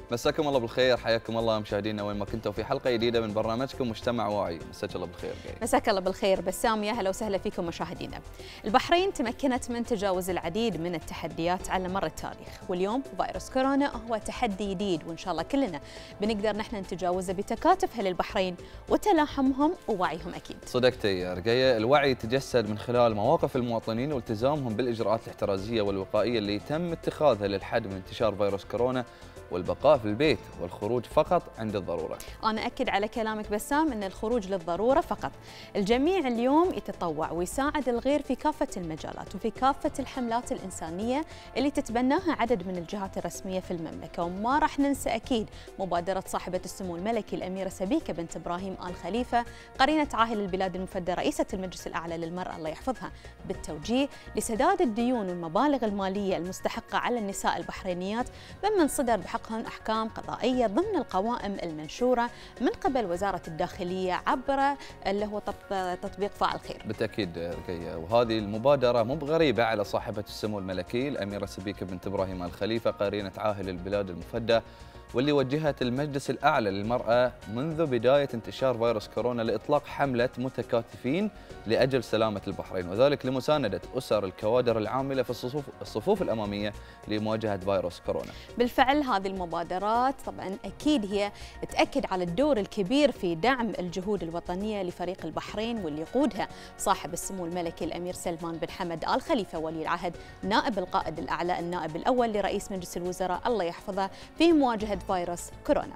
مساكم الله بالخير، حياكم الله مشاهدينا وين ما كنتوا في حلقه جديده من برنامجكم مجتمع واعي. مساك الله بالخير. مساك الله بالخير بسام، يا هلا وسهلا فيكم مشاهدينا. البحرين تمكنت من تجاوز العديد من التحديات على مر التاريخ، واليوم فيروس كورونا هو تحدي جديد، وان شاء الله كلنا بنقدر نحن نتجاوزه بتكاتف اهل البحرين وتلاحمهم ووعيهم اكيد. صدقتي يا رقيه، الوعي يتجسد من خلال مواقف المواطنين والتزامهم بالاجراءات الاحترازيه والوقائيه اللي تم اتخاذها للحد من انتشار فيروس كورونا والبقاء في البيت والخروج فقط عند الضرورة. أنا أكد على كلامك بسام أن الخروج للضرورة فقط. الجميع اليوم يتطوع ويساعد الغير في كافة المجالات وفي كافة الحملات الإنسانية اللي تتبناها عدد من الجهات الرسمية في المملكة، وما راح ننسى أكيد مبادرة صاحبة السمو الملكي الأميرة سبيكة بنت إبراهيم آل خليفة قرينة عاهل البلاد المفدى رئيسة المجلس الأعلى للمرأة الله يحفظها، بالتوجيه لسداد الديون والمبالغ المالية المستحقة على النساء البحرينيات ممن صدر بحقهم أحكام قضائية ضمن القوائم المنشورة من قبل وزارة الداخلية عبر اللي هو تطبيق فاعل خير. بالتأكيد رقية، وهذه المبادرة مو بغريبة على صاحبة السمو الملكي الأميرة سبيكة بنت إبراهيم آل خليفة قرينة عاهل البلاد المفدى، واللي وجهت المجلس الأعلى للمرأة منذ بداية انتشار فيروس كورونا لإطلاق حملة متكاتفين لأجل سلامة البحرين، وذلك لمساندة أسر الكوادر العاملة في الصفوف الأمامية لمواجهة فيروس كورونا. بالفعل هذه المبادرات طبعا أكيد هي تأكد على الدور الكبير في دعم الجهود الوطنية لفريق البحرين، واللي يقودها صاحب السمو الملكي الأمير سلمان بن حمد آل خليفة ولي العهد نائب القائد الأعلى النائب الأول لرئيس مجلس الوزراء الله يحفظه في مواجهة فيروس كورونا.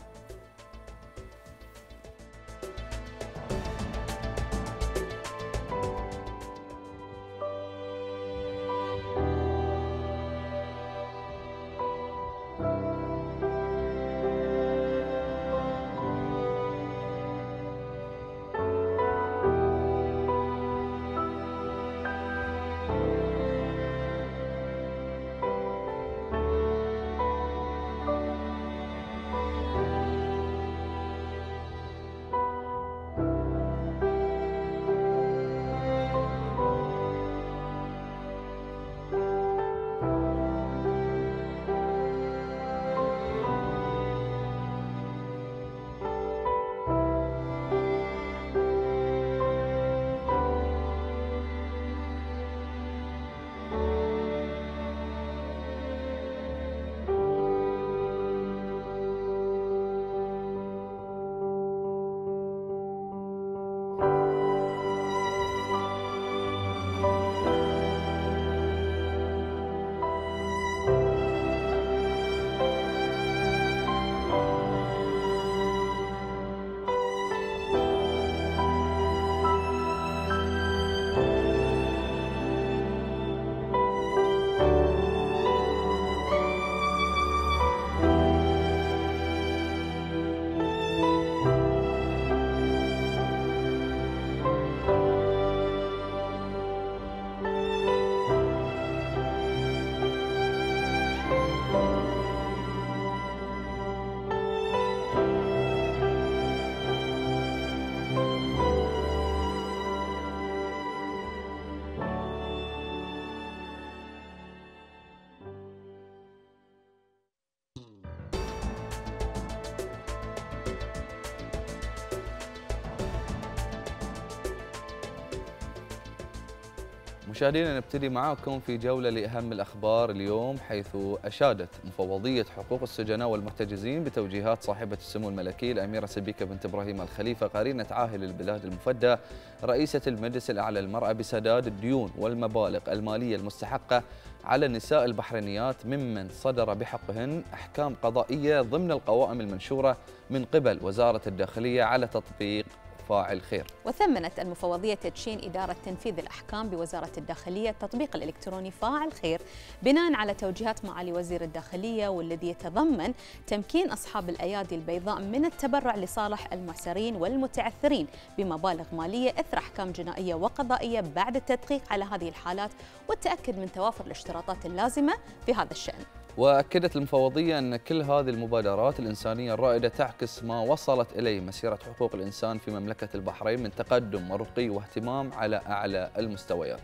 مشاهدينا، نبتدي معاكم في جولة لأهم الأخبار اليوم، حيث أشادت مفوضية حقوق السجناء والمحتجزين بتوجيهات صاحبة السمو الملكي الأميرة سبيكة بنت إبراهيم آل خليفة قرينة عاهل البلاد المفدى رئيسة المجلس الأعلى للمرأة بسداد الديون والمبالغ المالية المستحقة على النساء البحرينيات ممن صدر بحقهن أحكام قضائية ضمن القوائم المنشورة من قبل وزارة الداخلية على تطبيق فاعل خير. وثمنت المفوضية تدشين إدارة تنفيذ الأحكام بوزارة الداخلية التطبيق الإلكتروني فاعل خير بناء على توجيهات معالي وزير الداخلية، والذي يتضمن تمكين أصحاب الأيادي البيضاء من التبرع لصالح المعسرين والمتعثرين بمبالغ مالية إثر أحكام جنائية وقضائية بعد التدقيق على هذه الحالات والتأكد من توافر الاشتراطات اللازمة في هذا الشأن. وأكدت المفوضية أن كل هذه المبادرات الإنسانية الرائدة تعكس ما وصلت إليه مسيرة حقوق الإنسان في مملكة البحرين من تقدم ورقي واهتمام على أعلى المستويات.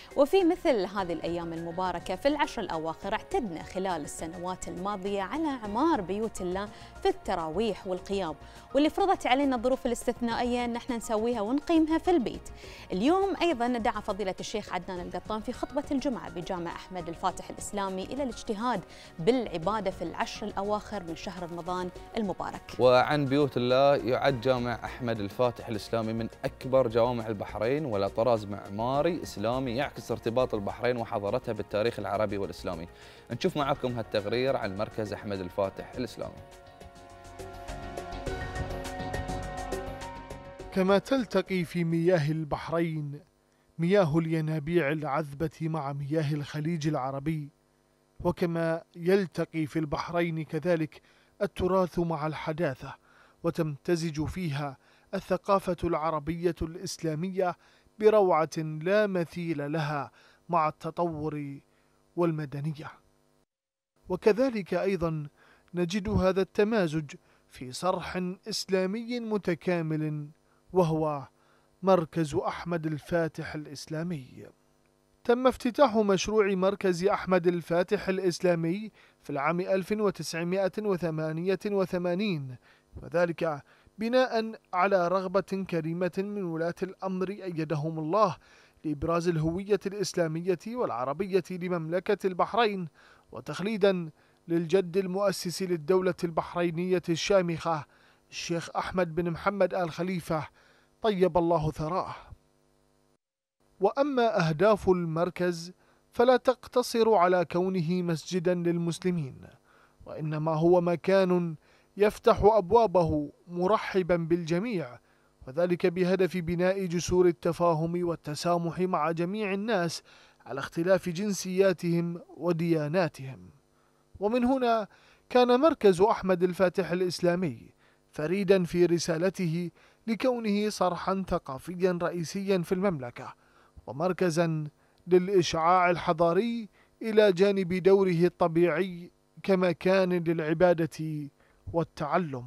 وفي مثل هذه الأيام المباركة في العشر الأواخر اعتدنا خلال السنوات الماضية على إعمار بيوت الله في التراويح والقيام، واللي فرضت علينا الظروف الاستثنائية أن احنا نسويها ونقيمها في البيت. اليوم أيضا دعا فضيلة الشيخ عدنان القطان في خطبة الجمعة بجامع أحمد الفاتح الإسلامي إلى الاجتهاد بالعبادة في العشر الأواخر من شهر رمضان المبارك. وعن بيوت الله، يعد جامع أحمد الفاتح الإسلامي من أكبر جوامع البحرين، ولا طراز معماري إسلامي يعكس ارتباط البحرين وحضارتها بالتاريخ العربي والإسلامي. نشوف معكم هالتقرير عن مركز أحمد الفاتح الإسلامي. كما تلتقي في مياه البحرين مياه الينابيع العذبة مع مياه الخليج العربي، وكما يلتقي في البحرين كذلك التراث مع الحداثة، وتمتزج فيها الثقافة العربية الإسلامية بروعة لا مثيل لها مع التطور والمدنية. وكذلك أيضا نجد هذا التمازج في صرح إسلامي متكامل، وهو مركز أحمد الفاتح الإسلامي. تم افتتاح مشروع مركز أحمد الفاتح الإسلامي في العام 1988، وذلك بناء على رغبة كريمة من ولاة الأمر أيدهم الله لإبراز الهوية الإسلامية والعربية لمملكة البحرين، وتخليدا للجد المؤسس للدولة البحرينية الشامخة الشيخ أحمد بن محمد آل خليفة طيب الله ثراه. وأما أهداف المركز فلا تقتصر على كونه مسجدا للمسلمين، وإنما هو مكان يفتح أبوابه مرحبا بالجميع، وذلك بهدف بناء جسور التفاهم والتسامح مع جميع الناس على اختلاف جنسياتهم ودياناتهم. ومن هنا كان مركز أحمد الفاتح الإسلامي فريدا في رسالته لكونه صرحا ثقافيا رئيسيا في المملكة، ومركزا للإشعاع الحضاري إلى جانب دوره الطبيعي كمكان للعبادة والتعلم.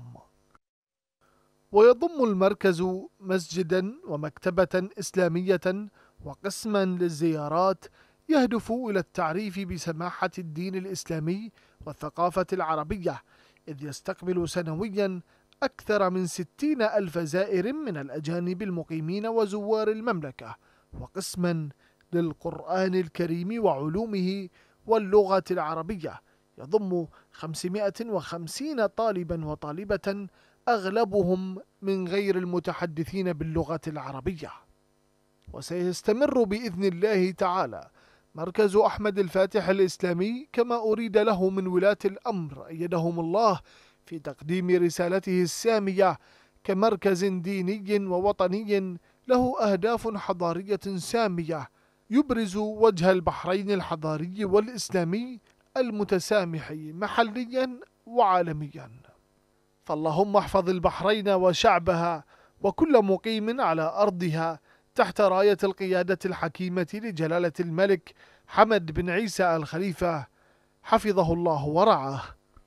ويضم المركز مسجدا ومكتبة إسلامية وقسما للزيارات يهدف إلى التعريف بسماحة الدين الإسلامي والثقافة العربية، إذ يستقبل سنويا أكثر من 60,000 زائر من الأجانب المقيمين وزوار المملكة، وقسما للقرآن الكريم وعلومه واللغة العربية يضم 550 طالبا وطالبة أغلبهم من غير المتحدثين باللغة العربية. وسيستمر بإذن الله تعالى مركز أحمد الفاتح الإسلامي كما أريد له من ولاة الأمر أيدهم الله في تقديم رسالته السامية كمركز ديني ووطني له أهداف حضارية سامية يبرز وجه البحرين الحضاري والإسلامي المتسامح محليا وعالميا. فاللهم احفظ البحرين وشعبها وكل مقيم على أرضها تحت راية القيادة الحكيمة لجلالة الملك حمد بن عيسى آل خليفة حفظه الله ورعاه.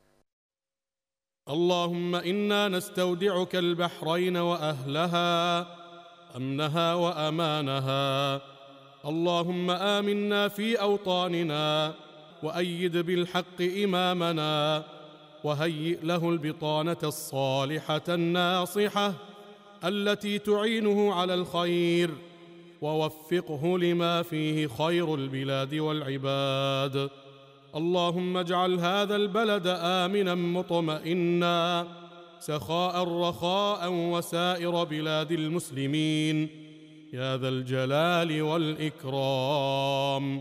اللهم إنا نستودعك البحرين وأهلها أمنها وأمانها. اللهم آمنا في أوطاننا وأيد بالحق إمامنا، وهيئ له البطانة الصالحة الناصحة التي تعينه على الخير، ووفقه لما فيه خير البلاد والعباد. اللهم اجعل هذا البلد آمنا مطمئنا سخاء رخاء وسائر بلاد المسلمين يا ذا الجلال والإكرام.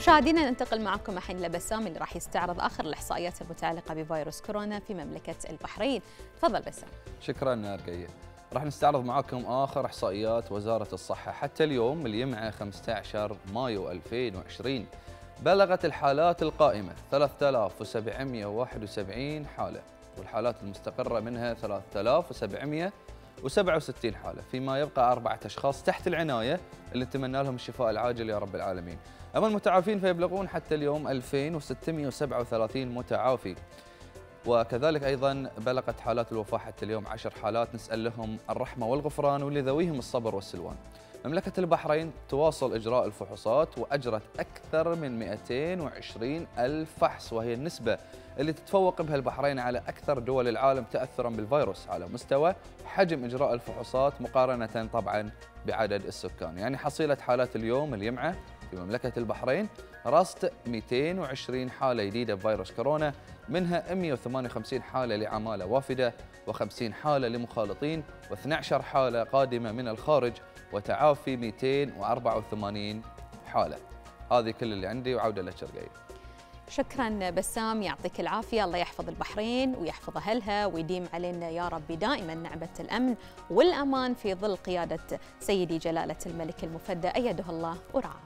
مشاهدينا ننتقل معكم الحين لبسام اللي راح يستعرض آخر الإحصائيات المتعلقة بفيروس كورونا في مملكة البحرين. تفضل بسام. شكرا رقية. راح نستعرض معكم آخر إحصائيات وزارة الصحة حتى اليوم اليمعة 15 مايو 2020. بلغت الحالات القائمة 3771 حالة، والحالات المستقرة منها 3767 حالة، فيما يبقى 4 أشخاص تحت العناية اللي نتمنى لهم الشفاء العاجل يا رب العالمين. أما المتعافين فيبلغون حتى اليوم 2637 متعافي، وكذلك أيضا بلغت حالات الوفاة حتى اليوم 10 حالات نسأل لهم الرحمة والغفران ولذويهم الصبر والسلوان. مملكة البحرين تواصل إجراء الفحوصات وأجرت أكثر من 220 ألف فحص، وهي النسبة اللي تتفوق بها البحرين على أكثر دول العالم تأثراً بالفيروس على مستوى حجم إجراء الفحوصات مقارنة طبعاً بعدد السكان. يعني حصيلة حالات اليوم اليمعة في مملكة البحرين رصد 220 حالة جديدة بفيروس كورونا، منها 158 حالة لعمالة وافدة و50 حالة لمخالطين و12 حالة قادمة من الخارج، وتعافي 284 حالة. هذه كل اللي عندي وعودة لك شرقية. شكرا بسام، يعطيك العافية. الله يحفظ البحرين ويحفظ أهلها ويديم علينا يا رب دائما نعمة الأمن والأمان في ظل قيادة سيدي جلالة الملك المفدى أيده الله ورعاه.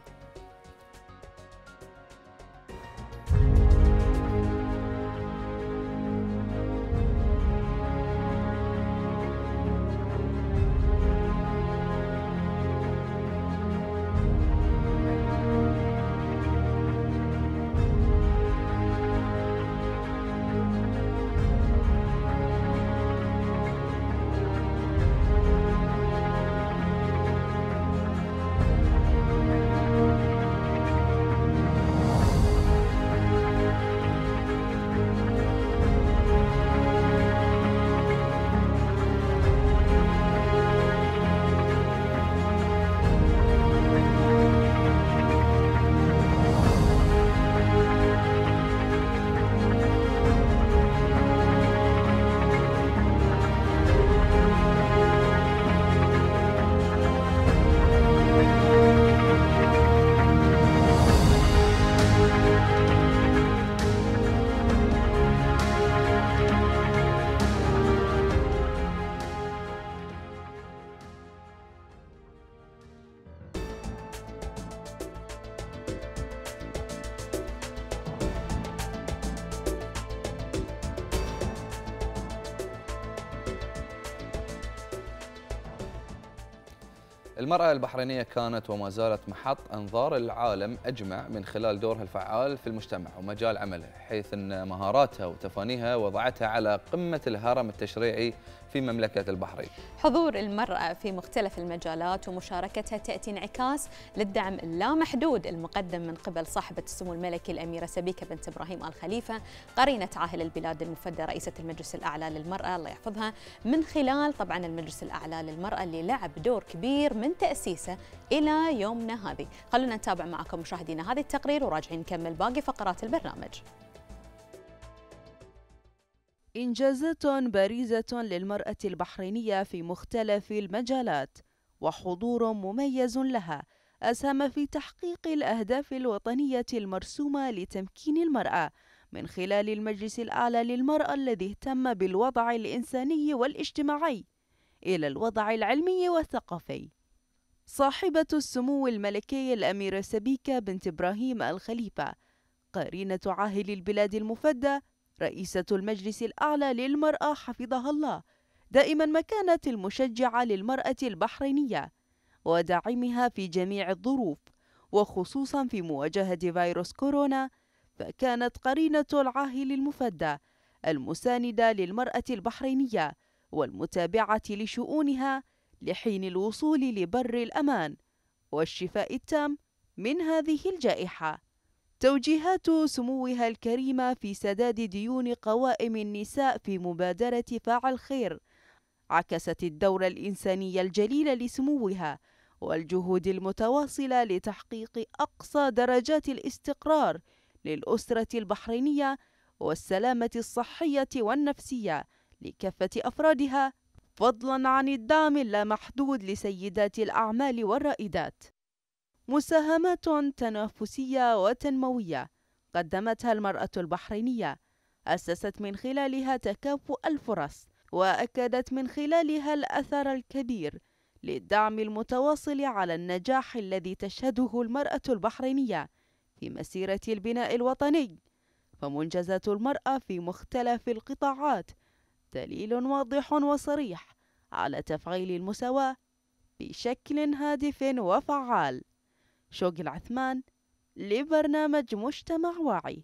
المرأة البحرينية كانت وما زالت محط أنظار العالم أجمع من خلال دورها الفعال في المجتمع ومجال عملها، حيث أن مهاراتها وتفانيها وضعتها على قمة الهرم التشريعي في مملكة البحرين. حضور المرأة في مختلف المجالات ومشاركتها تأتي انعكاس للدعم اللامحدود المقدم من قبل صاحبة السمو الملكي الأميرة سبيكة بنت إبراهيم آل خليفة قرينة عاهل البلاد المفدى رئيسة المجلس الأعلى للمرأة الله يحفظها، من خلال طبعا المجلس الأعلى للمرأة اللي لعب دور كبير من تأسيسه إلى يومنا هذه. خلونا نتابع معكم مشاهدينا هذه التقرير وراجعين نكمل باقي فقرات البرنامج. إنجازات بارزة للمرأة البحرينية في مختلف المجالات وحضور مميز لها أسهم في تحقيق الأهداف الوطنية المرسومة لتمكين المرأة من خلال المجلس الأعلى للمرأة الذي اهتم بالوضع الإنساني والاجتماعي إلى الوضع العلمي والثقافي. صاحبة السمو الملكي الأميرة سبيكة بنت إبراهيم آل خليفة قرينة عاهل البلاد المفدى رئيسة المجلس الأعلى للمرأة حفظها الله دائما ما كانت المشجعة للمرأة البحرينية وداعمها في جميع الظروف، وخصوصا في مواجهة فيروس كورونا، فكانت قرينة العاهل المفدى المساندة للمرأة البحرينية والمتابعة لشؤونها لحين الوصول لبر الأمان والشفاء التام من هذه الجائحة. توجيهات سموها الكريمة في سداد ديون قوائم النساء في مبادرة فاعل خير عكست الدور الإنساني الجليل لسموها والجهود المتواصلة لتحقيق أقصى درجات الاستقرار للأسرة البحرينية والسلامة الصحية والنفسية لكافة أفرادها، فضلا عن الدعم اللامحدود لسيدات الأعمال والرائدات. مساهمات تنافسية وتنموية قدمتها المرأة البحرينية، أسست من خلالها تكافؤ الفرص، وأكدت من خلالها الأثر الكبير للدعم المتواصل على النجاح الذي تشهده المرأة البحرينية في مسيرة البناء الوطني. فمنجزات المرأة في مختلف القطاعات دليل واضح وصريح على تفعيل المساواة بشكل هادف وفعال. شوق العثمان لبرنامج مجتمع واعي.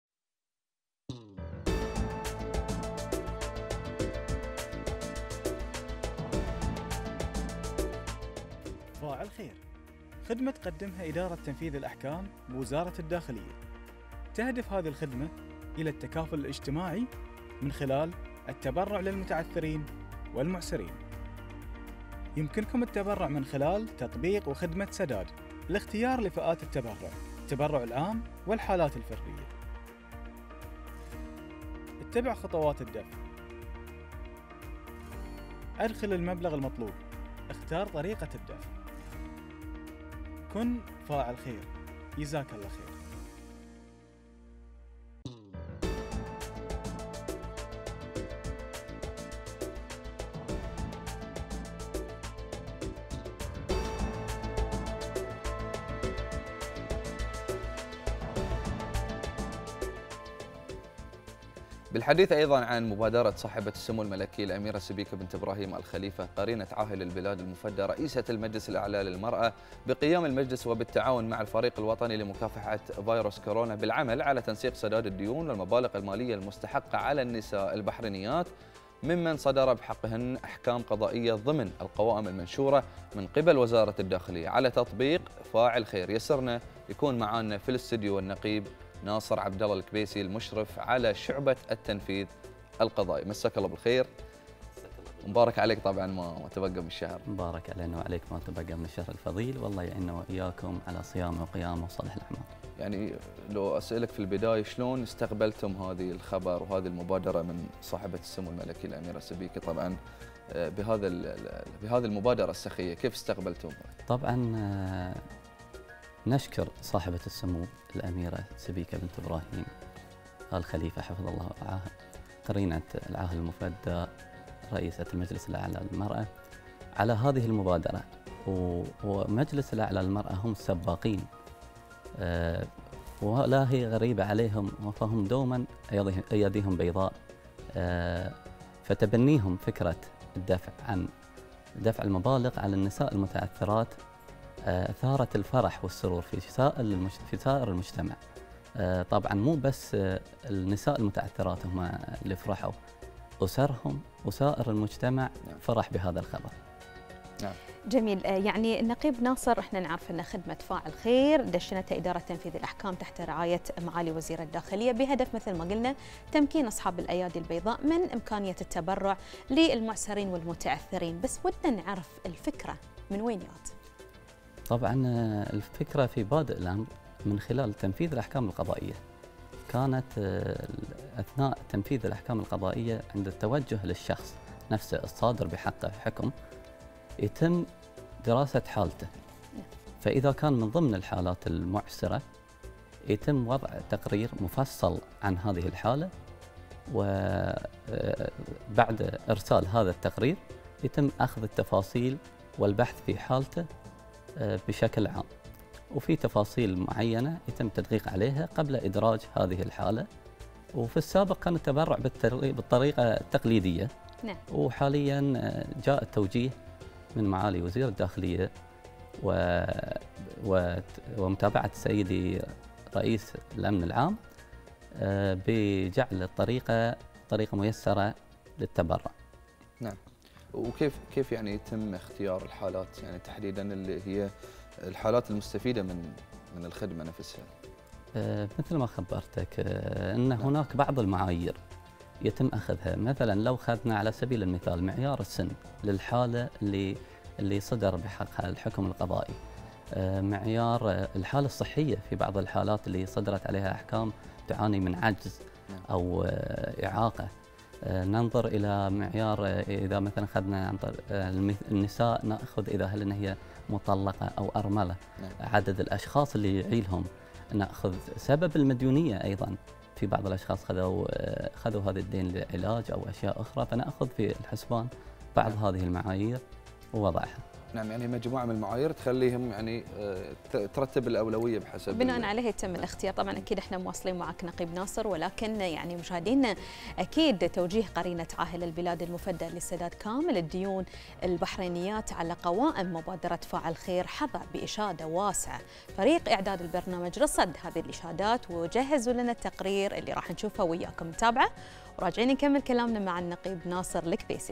فاعل خير، خدمة تقدمها إدارة تنفيذ الأحكام بوزارة الداخلية. تهدف هذه الخدمة إلى التكافل الاجتماعي من خلال التبرع للمتعثرين والمعسرين. يمكنكم التبرع من خلال تطبيق وخدمة سداد لاختيار لفئات التبرع العام والحالات الفردية. اتبع خطوات الدفع. أدخل المبلغ المطلوب، اختار طريقة الدفع. كن فاعل خير، جزاك الله خير. بالحديث أيضا عن مبادرة صاحبة السمو الملكي الأميرة سبيكة بنت إبراهيم الخليفة قرينة عاهل البلاد المفدى رئيسة المجلس الأعلى للمرأة بقيام المجلس وبالتعاون مع الفريق الوطني لمكافحة فيروس كورونا بالعمل على تنسيق سداد الديون والمبالغ المالية المستحقة على النساء البحرينيات ممن صدر بحقهن أحكام قضائية ضمن القوائم المنشورة من قبل وزارة الداخلية على تطبيق فاعل خير. يسرنا يكون معنا في الاستديو النقيب ناصر عبد الله الكبيسي المشرف على شعبة التنفيذ القضائي. مساك الله بالخير. مبارك عليك طبعا ما تبقى من الشهر. مبارك علينا وعليك ما تبقى من الشهر الفضيل، والله يعيننا وإياكم على صيام وقيام وصالح الأعمال. يعني لو أسألك في البداية شلون استقبلتم هذه الخبر وهذه المبادرة من صاحبة السمو الملكي الأميرة سبيكة طبعا بهذه المبادرة السخية، كيف استقبلتم؟ طبعا نشكر صاحبة السمو الأميرة سبيكة بنت إبراهيم الخليفة حفظ الله ورعاها، قرينة العاهل المفدى رئيسة المجلس الأعلى للمرأة على هذه المبادرة. ومجلس الأعلى للمرأة هم السباقين، ولا هي غريبة عليهم، فهم دوما أيديهم بيضاء. فتبنيهم فكرة دفع المبالغ على النساء المتعثرات أثارت الفرح والسرور في سائر المجتمع. طبعا مو بس النساء المتعثرات هم اللي فرحوا، أسرهم وسائر المجتمع فرح بهذا الخبر. نعم. جميل. يعني النقيب ناصر، احنا نعرف ان خدمه فاعل خير دشنتها اداره تنفيذ الاحكام تحت رعايه معالي وزير الداخليه بهدف مثل ما قلنا تمكين اصحاب الايادي البيضاء من امكانيه التبرع للمعسرين والمتعثرين، بس ودنا نعرف الفكره من وين جات؟ طبعا الفكره في بادئ الامر من خلال تنفيذ الاحكام القضائيه. كانت اثناء تنفيذ الاحكام القضائيه عند التوجه للشخص نفسه الصادر بحقه حكم يتم دراسة حالته، فإذا كان من ضمن الحالات المعسرة يتم وضع تقرير مفصل عن هذه الحالة، وبعد إرسال هذا التقرير يتم أخذ التفاصيل والبحث في حالته بشكل عام، وفي تفاصيل معينة يتم التدقيق عليها قبل إدراج هذه الحالة. وفي السابق كان التبرع بالطريقة التقليدية، وحاليا جاء التوجيه من معالي وزير الداخلية ومتابعة سيدي رئيس الأمن العام بجعل طريقة ميسرة للتبرع. نعم. وكيف يعني يتم اختيار الحالات يعني تحديدا اللي هي الحالات المستفيدة من الخدمة نفسها؟ مثل ما خبرتك أن هناك بعض المعايير يتم أخذها. مثلا لو أخذنا على سبيل المثال معيار السن للحالة اللي صدر بحقها الحكم القضائي، معيار الحالة الصحية في بعض الحالات اللي صدرت عليها أحكام تعاني من عجز أو إعاقة، ننظر إلى معيار إذا مثلا أخذنا عن النساء، نأخذ إذا هل هي مطلقة أو أرملة. عدد الأشخاص اللي يعيلهم، نأخذ سبب المديونية أيضا. في بعض الأشخاص خذوا هذا الدين لعلاج أو أشياء أخرى، فنأخذ في الحسبان بعض هذه المعايير ووضعها. نعم، يعني مجموعة من المعايير تخليهم يعني ترتب الأولوية بحسب بناء عليه يتم الاختيار. طبعا أكيد احنا مواصلين معك نقيب ناصر، ولكن يعني مشاهدينا أكيد توجيه قرينة عاهل البلاد المفدى لسداد كامل الديون البحرينيات على قوائم مبادرة فاعل خير حظى بإشادة واسعة. فريق إعداد البرنامج رصد هذه الإشادات وجهزوا لنا التقرير اللي راح نشوفه وياكم. متابعة وراجعين نكمل كلامنا مع النقيب ناصر الكبيسي.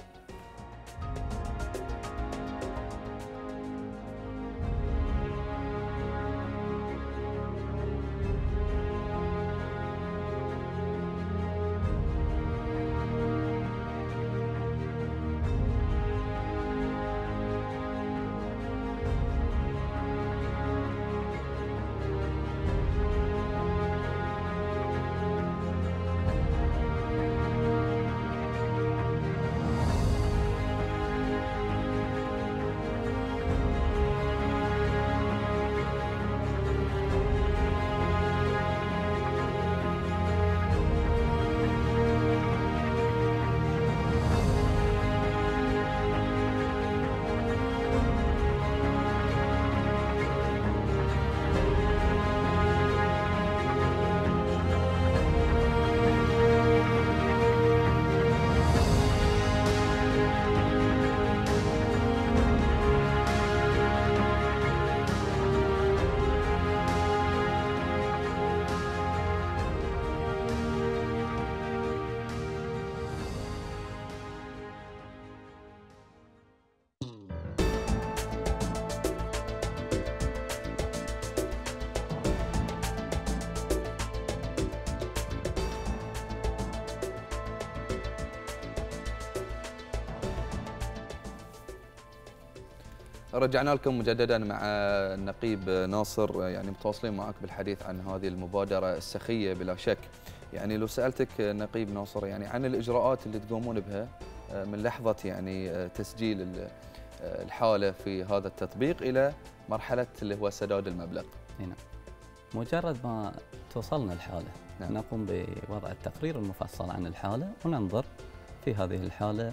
رجعنا لكم مجددا مع النقيب ناصر، يعني متواصلين معك بالحديث عن هذه المبادرة السخية بلا شك. يعني لو سألتك نقيب ناصر يعني عن الإجراءات اللي تقومون بها من لحظة يعني تسجيل الحالة في هذا التطبيق إلى مرحلة اللي هو سداد المبلغ. نعم. مجرد ما توصلنا الحالة نقوم بوضع التقرير المفصل عن الحالة وننظر في هذه الحالة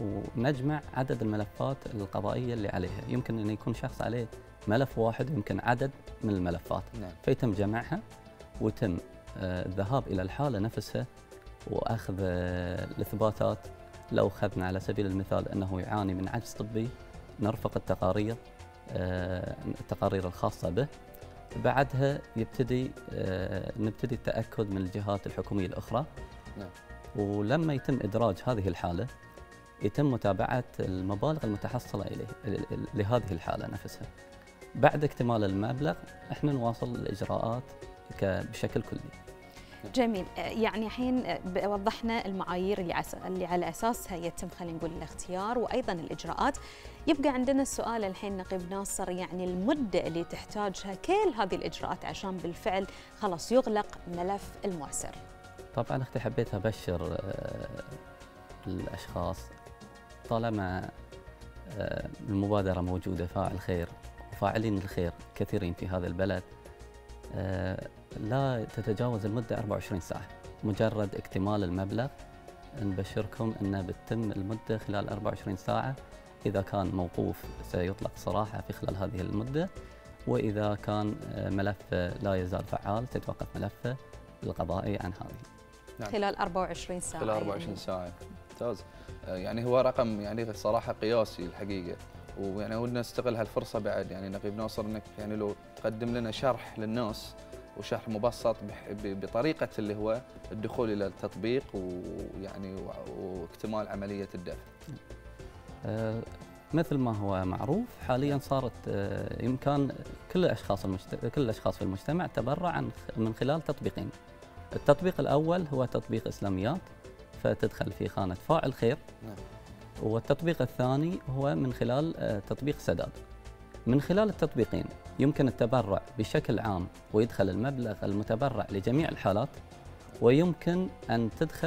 ونجمع عدد الملفات القضائية اللي عليها. يمكن أن يكون شخص عليه ملف واحد ويمكن عدد من الملفات. فيتم جمعها ويتم الذهاب إلى الحالة نفسها وأخذ الإثباتات. لو أخذنا على سبيل المثال أنه يعاني من عجز طبي، نرفق التقارير الخاصة به. بعدها نبتدي التأكد من الجهات الحكومية الأخرى. ولما يتم إدراج هذه الحالة يتم متابعة المبالغ المتحصلة لهذه الحالة نفسها. بعد اكتمال المبلغ احنا نواصل الإجراءات بشكل كلي. جميل. يعني الحين وضحنا المعايير اللي على أساسها يتم خلينا نقول الاختيار وأيضا الإجراءات. يبقى عندنا السؤال الحين نقيب ناصر، يعني المدة اللي تحتاجها كل هذه الإجراءات عشان بالفعل خلاص يغلق ملف المعسر. طبعا أختي حبيت أبشر الأشخاص طالما المبادرة موجودة، فاعل خير وفاعلين الخير كثيرين في هذا البلد، لا تتجاوز المدة 24 ساعة. مجرد اكتمال المبلغ نبشركم أنه بتتم المدة خلال 24 ساعة. إذا كان موقوف سيطلق صراحة في خلال هذه المدة، وإذا كان ملف لا يزال فعال سيتوقف ملفه القضائي عن هذه. خلال 24 ساعة. خلال 24 ساعة. ممتاز. يعني هو رقم يعني صراحة قياسي الحقيقة، ويعني ودنا نستغل هالفرصة بعد يعني نقيب ناصر انك يعني لو تقدم لنا شرح للناس وشرح مبسط بطريقة اللي هو الدخول إلى التطبيق ويعني واكتمال عملية الدفع. مثل ما هو معروف حاليا صارت إمكان كل الأشخاص في المجتمع تبرع من خلال تطبيقين. التطبيق الأول هو تطبيق إسلاميات، فتدخل في خانة فاعل خير. والتطبيق الثاني هو من خلال تطبيق سداد. من خلال التطبيقين يمكن التبرع بشكل عام ويدخل المبلغ المتبرع لجميع الحالات، ويمكن أن تدخل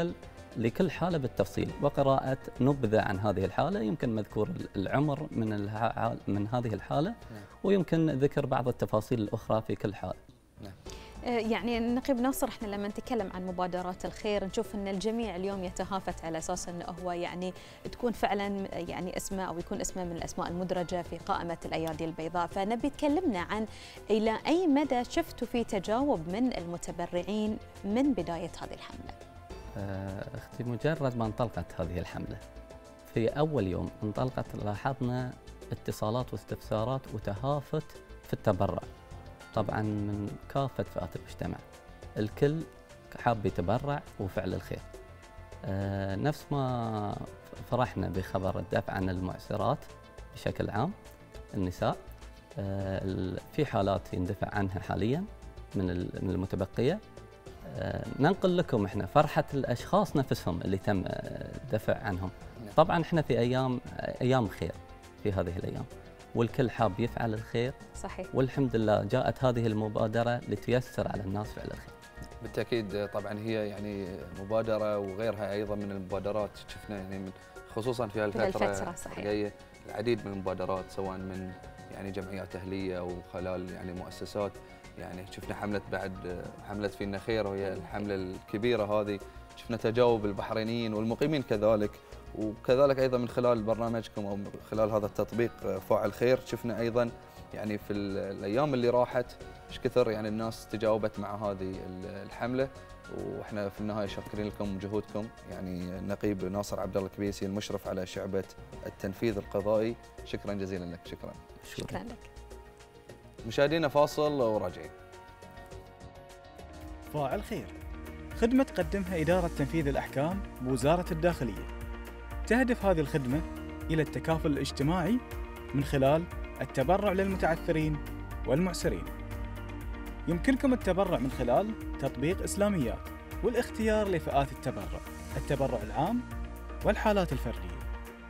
لكل حالة بالتفصيل، وقراءة نبذة عن هذه الحالة، يمكن مذكور العمر من هذه الحالة، ويمكن ذكر بعض التفاصيل الأخرى في كل حال. يعني النقيب ناصر، احنا لما نتكلم عن مبادرات الخير نشوف ان الجميع اليوم يتهافت على اساس انه هو يعني تكون فعلا يعني اسمه او يكون اسمه من الاسماء المدرجه في قائمه الايادي البيضاء، فنبي تكلمنا عن الى اي مدى شفتوا في تجاوب من المتبرعين من بدايه هذه الحمله؟ اختي، مجرد ما انطلقت هذه الحمله في اول يوم انطلقت لاحظنا اتصالات واستفسارات وتهافت في التبرع، طبعا من كافة فئات المجتمع، الكل حاب يتبرع وفعل الخير. نفس ما فرحنا بخبر الدفع عن المعسرات بشكل عام النساء، في حالات يندفع عنها حاليا من المتبقية، ننقل لكم احنا فرحة الأشخاص نفسهم اللي تم الدفع عنهم. طبعا احنا في أيام خير في هذه الأيام، والكل حاب يفعل الخير. صحيح. والحمد لله جاءت هذه المبادرة لتيسر على الناس فعل الخير. بالتأكيد طبعا هي يعني مبادرة وغيرها أيضا من المبادرات شفنا يعني خصوصا في هالفترة الجاية العديد من المبادرات، سواء من يعني جمعيات أهلية أو خلال يعني مؤسسات. يعني شفنا حملة فينا خير، وهي الحملة الكبيرة هذه، شفنا تجاوب البحرينيين والمقيمين كذلك، وكذلك ايضا من خلال برنامجكم او من خلال هذا التطبيق فاعل خير شفنا ايضا يعني في الايام اللي راحت ايش كثر يعني الناس تجاوبت مع هذه الحمله. واحنا في النهايه شاكرين لكم جهودكم. يعني النقيب ناصر عبد الله الكبيسي المشرف على شعبه التنفيذ القضائي، شكرا جزيلا لك. شكرا لك. مشاهدينا فاصل وراجعين. فاعل خير، خدمة تقدمها إدارة تنفيذ الأحكام بوزارة الداخلية. تهدف هذه الخدمة إلى التكافل الاجتماعي من خلال التبرع للمتعثرين والمعسرين. يمكنكم التبرع من خلال تطبيق إسلاميات والاختيار لفئات التبرع العام والحالات الفردية.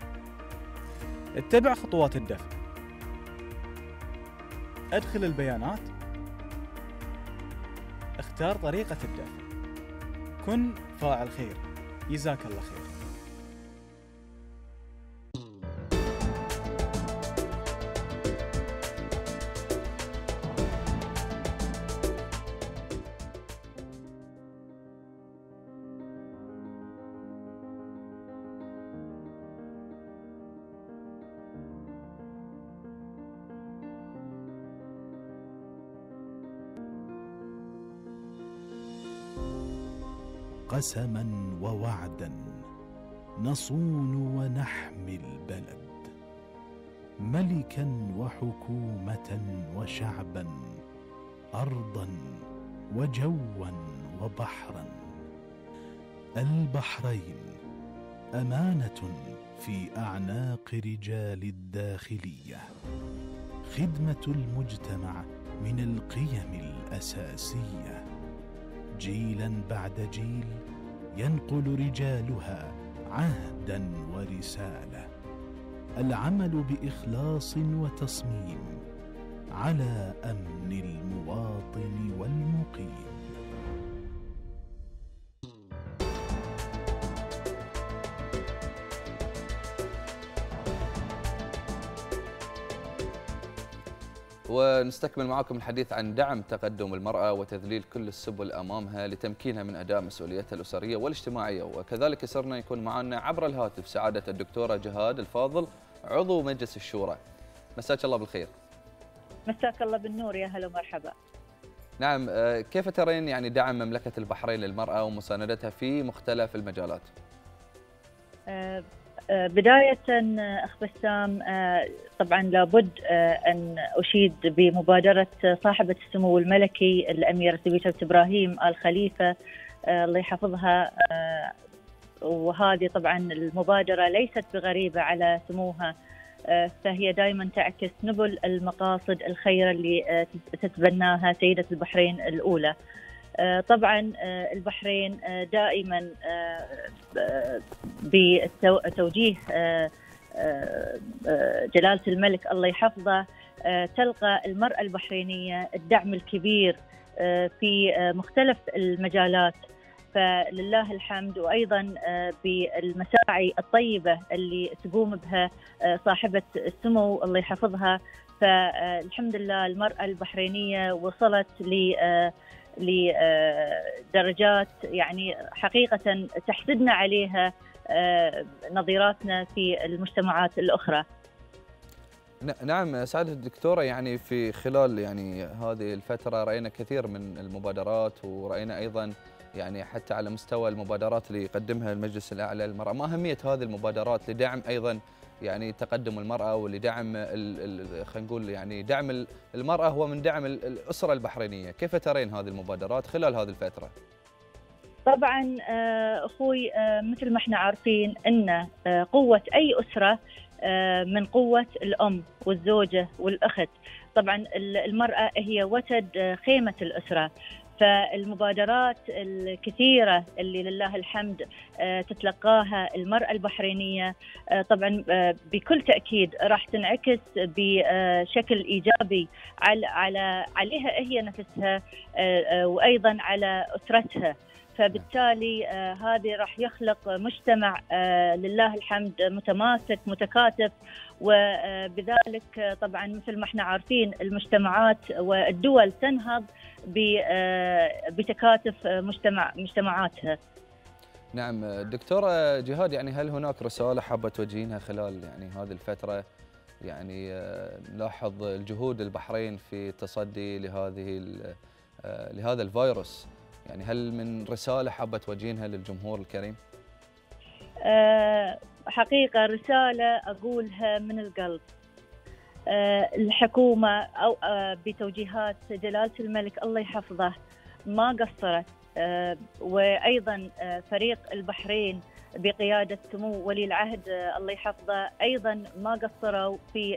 اتبع خطوات الدفع، أدخل البيانات، اختار طريقة الدفع، كن فاعل خير. جزاك الله خير. قسما ووعدا نصون ونحمي البلد، ملكا وحكومة وشعبا، أرضا وجوا وبحرا. البحرين أمانة في أعناق رجال الداخلية، خدمة المجتمع من القيم الأساسية، جيلا بعد جيل ينقل رجالها عهدا ورسالة، العمل بإخلاص وتصميم على أمن المواطن والمقيم. ونستكمل معكم الحديث عن دعم تقدم المرأة وتذليل كل السبل أمامها لتمكينها من أداء مسؤولياتها الأسرية والاجتماعية. وكذلك يسرنا يكون معنا عبر الهاتف سعادة الدكتورة جهاد الفاضل عضو مجلس الشورى. مساك الله بالخير. مساك الله بالنور، يا هلا ومرحبا. نعم، كيف ترين يعني دعم مملكة البحرين للمرأة ومساندتها في مختلف المجالات؟ بداية أخ بسام، طبعا لابد أن أشيد بمبادرة صاحبة السمو الملكي الأميرة سبيكة بنت إبراهيم آل خليفة الله يحفظها. وهذه طبعا المبادرة ليست بغريبة على سموها، فهي دائما تعكس نبل المقاصد الخيرة اللي تتبناها سيدة البحرين الأولى. طبعا البحرين دائما بتوجيه جلالة الملك الله يحفظه تلقى المرأة البحرينية الدعم الكبير في مختلف المجالات، فلله الحمد. وأيضا بالمساعي الطيبة اللي تقوم بها صاحبة السمو الله يحفظها، فالحمد لله المرأة البحرينية وصلت لدرجات يعني حقيقة تحسدنا عليها نظيراتنا في المجتمعات الأخرى. نعم سعادة الدكتورة، يعني في خلال يعني هذه الفترة رأينا كثير من المبادرات، ورأينا أيضا يعني حتى على مستوى المبادرات اللي يقدمها المجلس الأعلى للمرأة. ما أهمية هذه المبادرات لدعم أيضا يعني تقدم المرأة، ولدعم خلينا نقول يعني دعم المرأة هو من دعم الأسرة البحرينية؟ كيف ترين هذه المبادرات خلال هذه الفترة؟ طبعا أخوي، مثل ما احنا عارفين أن قوة أي أسرة من قوة الأم والزوجة والأخت. طبعا المرأة هي وتد خيمة الأسرة، فالمبادرات الكثيرة اللي لله الحمد تتلقاها المرأة البحرينية طبعا بكل تأكيد راح تنعكس بشكل إيجابي عليها هي نفسها وأيضا على أسرتها. فبالتالي هذه راح يخلق مجتمع لله الحمد متماسك متكاتف، وبذلك طبعا مثل ما احنا عارفين المجتمعات والدول تنهض بتكاتف مجتمعاتها. نعم دكتورة جهاد، يعني هل هناك رسالة حابة توجهينها خلال يعني هذه الفترة؟ يعني نلاحظ الجهود البحرين في التصدي لهذا الفيروس، يعني هل من رسالة حابة توجهينها للجمهور الكريم؟ حقيقة رسالة أقولها من القلب. الحكومة أو بتوجيهات جلالة الملك الله يحفظه ما قصرت، وأيضا فريق البحرين بقيادة سمو ولي العهد الله يحفظه أيضا ما قصروا في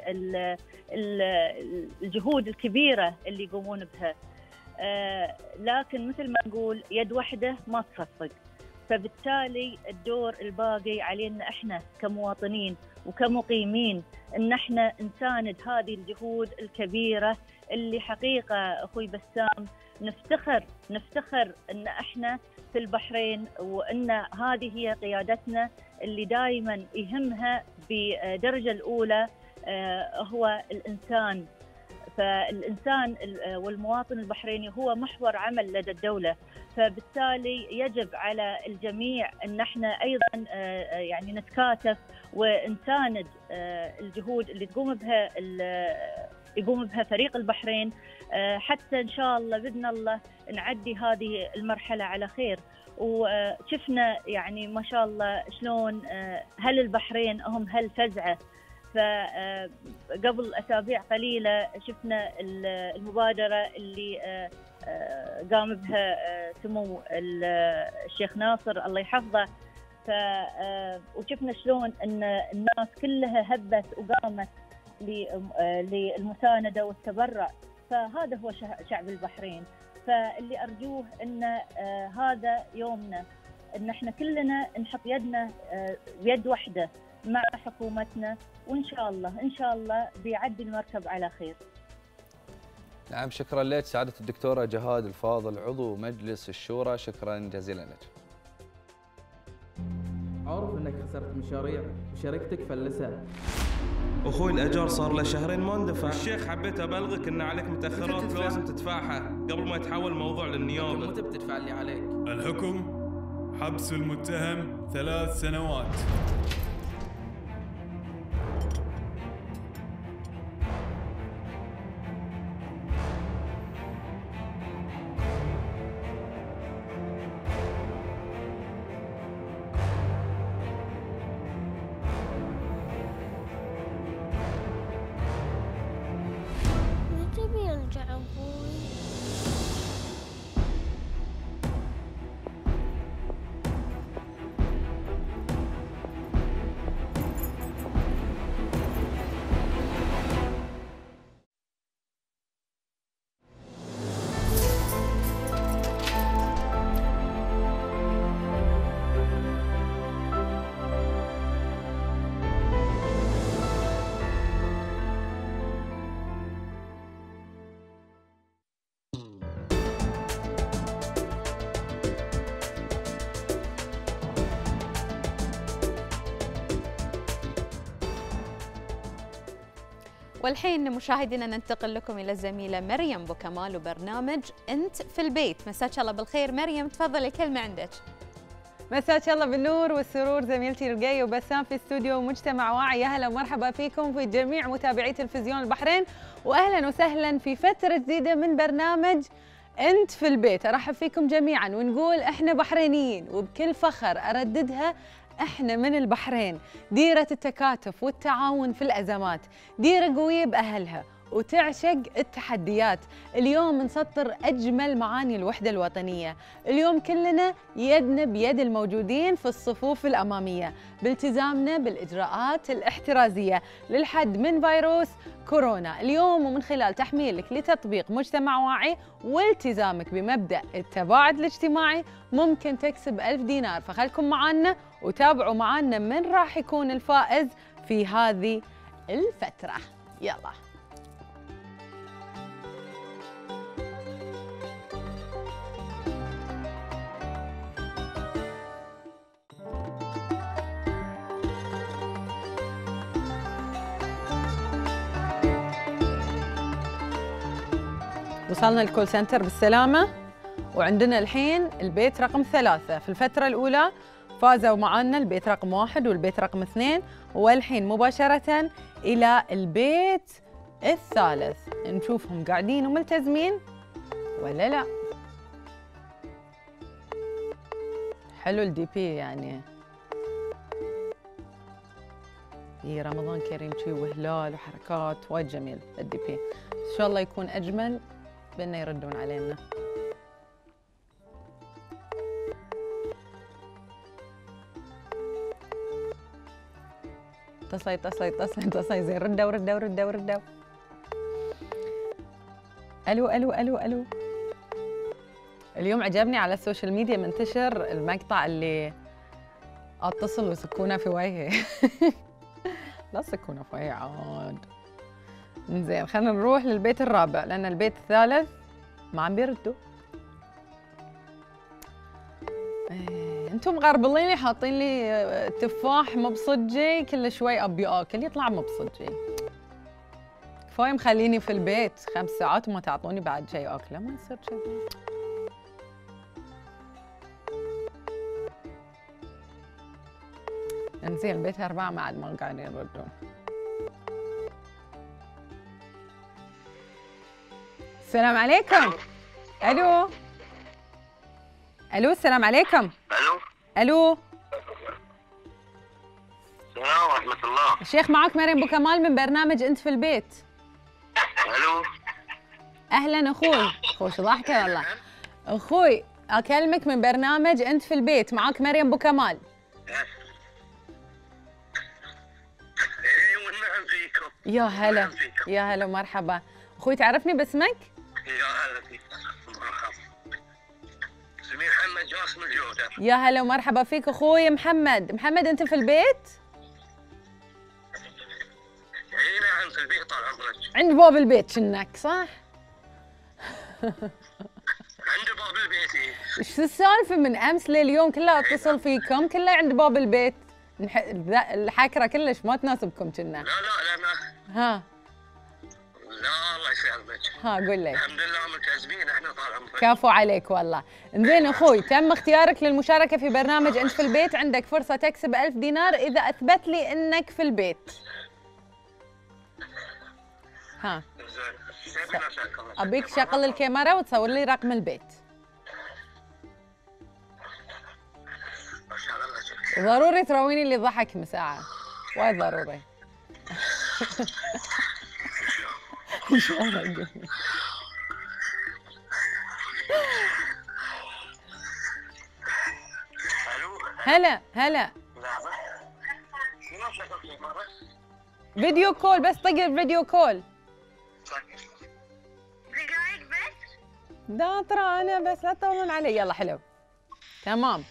الجهود الكبيرة اللي يقومون بها. لكن مثل ما نقول يد واحدة ما تصفق، فبالتالي الدور الباقي علينا احنا كمواطنين وكمقيمين ان احنا نساند هذه الجهود الكبيرة اللي حقيقة اخوي بسام نفتخر ان احنا في البحرين، وان هذه هي قيادتنا اللي دائما يهمها بدرجة الأولى هو الإنسان. فالإنسان والمواطن البحريني هو محور عمل لدى الدولة، فبالتالي يجب على الجميع أن احنا أيضا يعني نتكاتف ونساند الجهود اللي يقوم بها فريق البحرين، حتى إن شاء الله بإذن الله نعدي هذه المرحلة على خير. وشفنا يعني ما شاء الله شلون هل البحرين هم هل فزعة. فقبل أسابيع قليلة شفنا المبادرة اللي قام بها سمو الشيخ ناصر الله يحفظه، وشفنا شلون أن الناس كلها هبت وقامت للمساندة والتبرع. فهذا هو شعب البحرين. فاللي أرجوه أن هذا يومنا، أن احنا كلنا نحط يدنا بيد واحدة مع حكومتنا، وإن شاء الله بيعدي المركب على خير. نعم شكرا لك سعادة الدكتورة جهاد الفاضل عضو مجلس الشورى، شكرا جزيلا لك. عارف انك خسرت مشاريع وشركتك فلست. اخوي الاجار صار له شهرين ما اندفع. الشيخ حبيت ابلغك ان عليك متاخرات لازم تدفعها قبل ما يتحول الموضوع للنيابه. متى بتدفع اللي عليك؟ الحكم حبس المتهم 3 سنوات. والحين مشاهدينا ننتقل لكم إلى الزميلة مريم بوكمال وبرنامج أنت في البيت. مساك الله بالخير مريم، تفضلي كلمة عندك. مساك الله بالنور والسرور زميلتي رقية وبسام في استوديو مجتمع واعي. يا هلا ومرحبا فيكم في جميع متابعي تلفزيون البحرين، واهلا وسهلا في فترة جديدة من برنامج أنت في البيت. ارحب فيكم جميعا ونقول احنا بحرينيين، وبكل فخر ارددها احنا من البحرين ديرة التكاتف والتعاون في الأزمات، ديرة قوية بأهلها وتعشق التحديات. اليوم نسطر أجمل معاني الوحدة الوطنية، اليوم كلنا يدنا بيد الموجودين في الصفوف الأمامية بالتزامنا بالإجراءات الاحترازية للحد من فيروس كورونا. اليوم ومن خلال تحميلك لتطبيق مجتمع واعي والتزامك بمبدأ التباعد الاجتماعي ممكن تكسب 1000 دينار. فخلكم معنا وتابعوا معنا من راح يكون الفائز في هذه الفترة. يلا وصلنا الكول سنتر بالسلامة، وعندنا الحين البيت رقم 3. في الفترة الأولى فازوا معنا البيت رقم 1 والبيت رقم 2، والحين مباشرة إلى البيت الثالث. نشوفهم قاعدين وملتزمين ولا لا. حلو الدي بي يعني. رمضان كريم شي وهلال وحركات وايد جميل الدي بي. إن شاء الله يكون أجمل بأنه يردون علينا. تصي زين. ردوا. الو. اليوم عجبني على السوشيال ميديا منتشر المقطع اللي اتصل وسكونه في وجهي. لا سكونه في وجهي عاد. زين خلينا نروح للبيت الرابع لأن البيت الثالث ما عم بيردوا. انتم مغربليني حاطين لي تفاح مو بصجي، كل شوي ابي اكل يطلع مو بصجي. كفايه مخليني في البيت 5 ساعات وما تعطوني بعد شيء اكله، ما يصير كذي. انزين البيت 4 ما عاد ما قاعدين يردون. السلام عليكم. الو السلام عليكم. الو السلام ورحمة الله. الشيخ معك مريم بوكمال من برنامج أنت في البيت. الو أهلا أخوي. خوش ضحكة والله. أخوي أكلمك من برنامج أنت في البيت، معك مريم بوكمال. والنعم فيكم. يا هلا ومرحبا. أخوي تعرفني باسمك؟ يا هلا فيك. مرحبا. اسمي محمد جاسم الجودة. يا هلا ومرحبا فيك أخوي محمد. أنت في البيت؟ اي نعم في البيت طال عمرك. عند باب البيت شنك صح؟ عند باب البيت. ايش السالفة من أمس لليوم كلها أتصل فيكم كلها عند باب البيت؟ الحكرة كلش ما تناسبكم كنا. لا ما. ها لا الله يسلمك. ها قول لي. الحمد لله ملتزمين احنا طال عمرك. كفو عليك والله. انزين اخوي تم اختيارك للمشاركة في برنامج انت في البيت، عندك فرصة تكسب 1000 دينار اذا اثبت لي انك في البيت. ها ابيك تشغل الكاميرا وتصور لي رقم البيت. ضروري تراويني اللي ضحك مساعة، وايد ضروري. ان شاء الله. هلا فيديو كول بس، طق الفيديو كول. دقايق بس؟ لا ترى انا بس لا تطولون علي. يلا حلو تمام.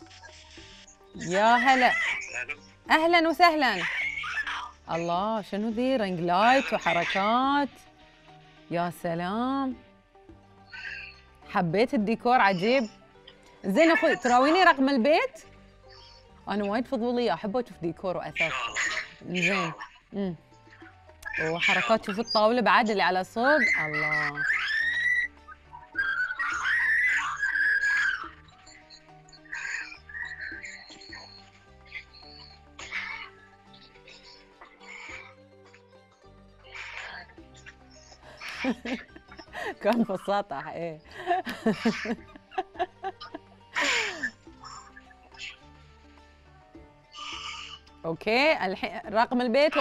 يا هلا اهلا وسهلا. الله شنو ذي رينج لايت وحركات، يا سلام حبيت الديكور عجيب. زين اخوي تراويني رقم البيت؟ انا وايد فضوليه احب اشوف ديكور واثاث. زين وحركات شوف الطاولة بعد اللي على صوب الله. كان في السطح ايه. اوكي الحين رقم البيت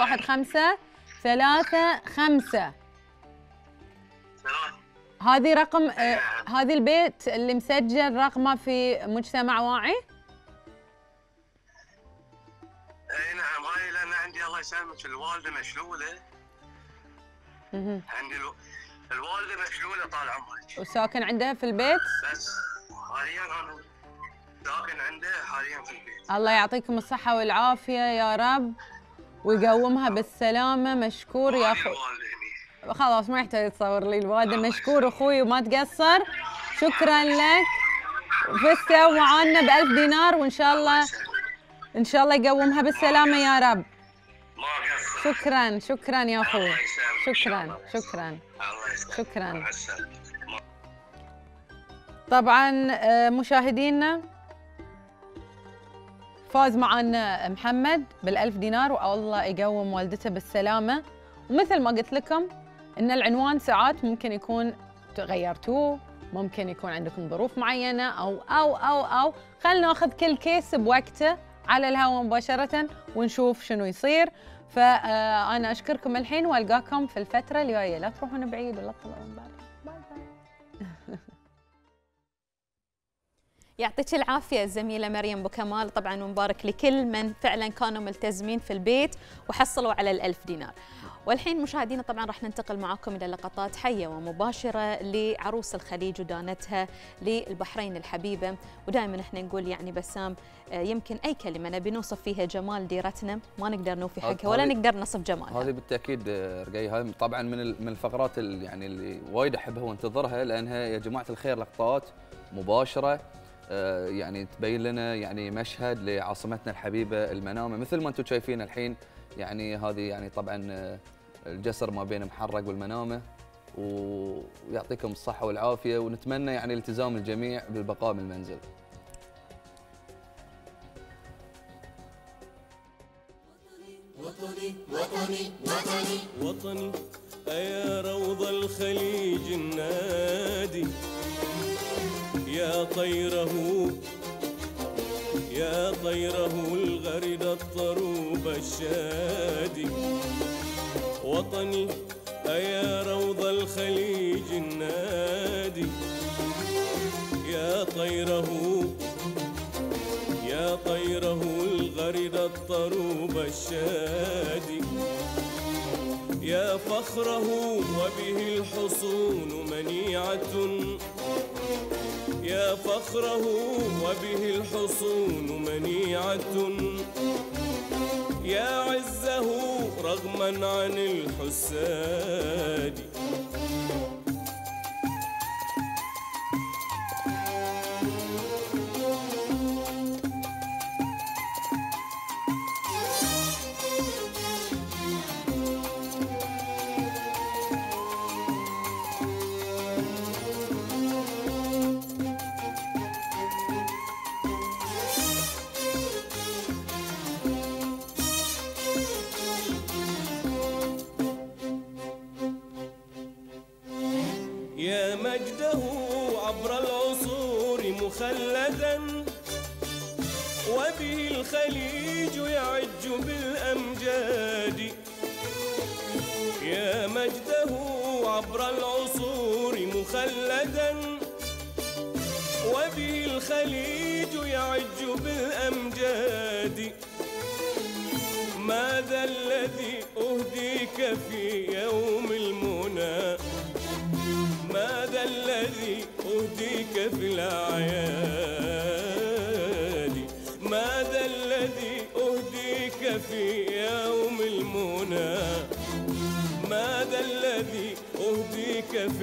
1535. هذه رقم هذه البيت اللي مسجل رقمه في مجتمع واعي؟ اي نعم، هاي لان عندي الله يسلمك الوالده مشلوله. عندي الوالده مشلوله طال عمرك. وساكن عندها في البيت؟ بس حاليا انا ساكن عندها حاليا في البيت. الله يعطيكم الصحة والعافية يا رب ويقومها بالسلامة. مشكور يا اخوي. خلاص ما يحتاج تصور لي الوالدة. مشكور اخوي وما تقصر. شكرا لك. فزتوا معانا ب1000 دينار وان شاء الله يقومها بالسلامة يا رب. شكرا شكرا يا اخوي. شكرا. طبعا مشاهدينا فاز معنا محمد بال1000 دينار والله يقوم والدته بالسلامة. ومثل ما قلت لكم ان العنوان ساعات ممكن يكون غيرتوه، ممكن يكون عندكم ظروف معينة او خلنا ناخذ كل كيس بوقته على الهواء مباشرة ونشوف شنو يصير. فأنا أشكركم الحين وألقاكم في الفترة الجاية. لا تروحون بعيد ولا تطلعون بعد. باي باي. يعطيك العافية الزميلة مريم بوكمال طبعا، ومبارك لكل من فعلا كانوا ملتزمين في البيت وحصلوا على ال1000 دينار. والحين مشاهدينا طبعا راح ننتقل معكم إلى لقطات حية ومباشرة لعروس الخليج ودانتها للبحرين الحبيبة. ودائما احنا نقول يعني بسام يمكن أي كلمة نبي نوصف فيها جمال ديرتنا ما نقدر نوفي حقها ولا نقدر نصف جمالها. هذه بالتأكيد رقي، هذه طبعا من الفقرات يعني اللي وايد أحبها وانتظرها، لأنها يا جماعة الخير لقطات مباشرة يعني تبين لنا يعني مشهد لعاصمتنا الحبيبة المنامة مثل ما انتم شايفين الحين. يعني هذه يعني طبعا الجسر ما بين محرق والمنامة، ويعطيكم الصحة والعافية ونتمنى يعني التزام الجميع بالبقاء بالمنزل. وطني وطني وطني وطني أيا روض الخليج النادي يا طيره الغرد الطروب الشادي. وطني أيا روض الخليج النادي يا طيره الغرد الطروب الشادي. يا فخره وبه الحصون منيعة يا فخره وبه الحصون منيعة. يا عزه رغما عن الحساد. يا مجده عبر العصور مخلدا وبه الخليج يعج بالأمجاد. يا مجده عبر العصور مخلدا وبه الخليج يعج بالأمجاد. ماذا الذي أهديك في يوم المنى ماذا الذي أهديك في الأعياد. ماذا الذي أهديك في يوم المنى ماذا الذي أهديك في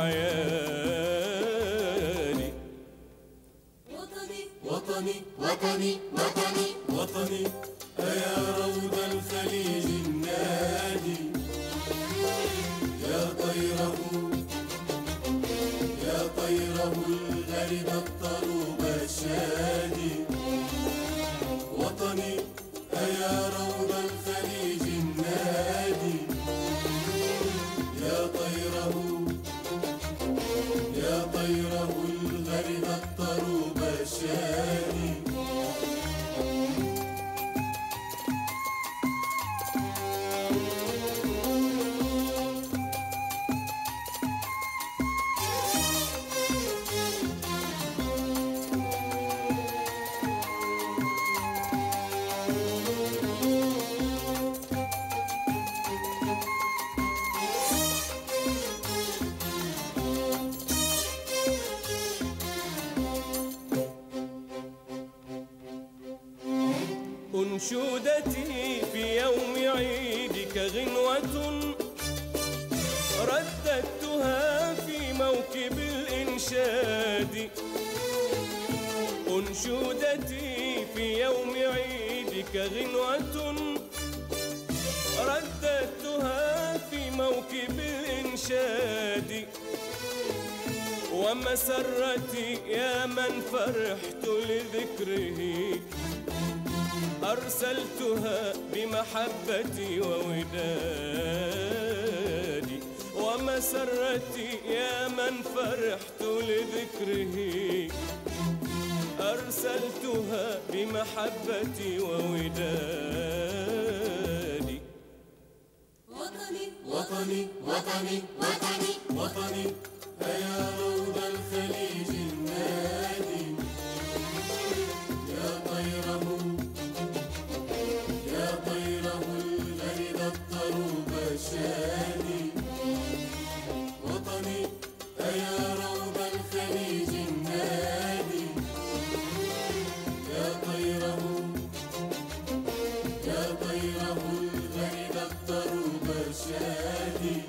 الأعياد. وطني وطني وطني وطني وطني أيا روض الخليج النادي أنشودتي في يوم عيدك غنوة رددتها في موكب الإنشاد. أنشودتي في يوم عيدك غنوة رددتها في موكب الإنشاد. ومسرتي يا من فرحت لذكره أرسلتها بمحبتي وودادي. ومسرتي يا من فرحت لذكره أرسلتها بمحبتي وودادي. وطني وطني وطني وطني وطني يا روض الخليج النادي. يا طيره يا طيره الغريد الطروب الشادي. وطني يا روض الخليج النادي. يا طيره يا طيره الغريد الطروب الشادي.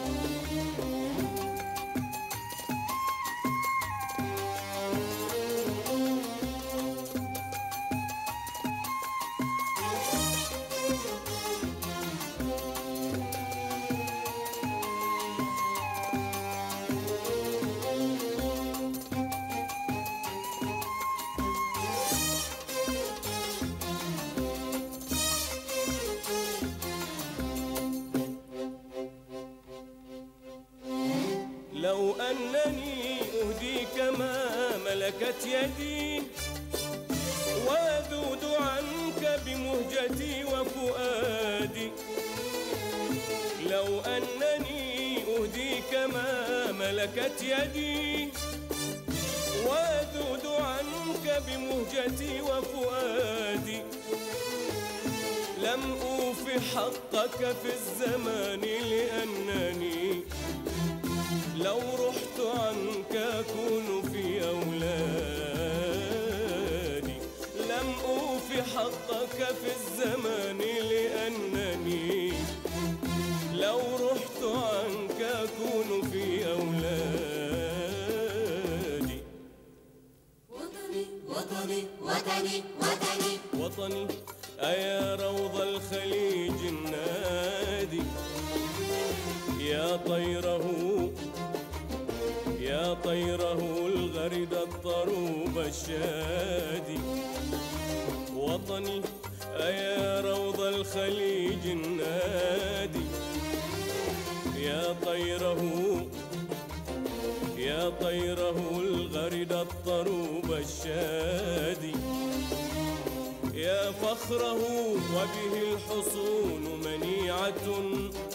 لو أنني أهديك ما ملكت يدي وأذود عنك بمهجتي وفؤادي. لو أنني أهديك ما ملكت يدي وأذود عنك بمهجتي وفؤادي. لم أوف حقك في الزمان لأنني لو رحت عنك أكون في أولادي. لم أوف حقك في الزمان لأنني لو رحت عنك أكون في أولادي. وطني وطني وطني وطني وطني أيا روض الخليج النادي. يا طيره يا طيره الغرد الطروب الشادي. وطني أيا روض الخليج النادي. يا طيره يا طيره الغرد الطروب الشادي. يا فخره وبه الحصون منيعة.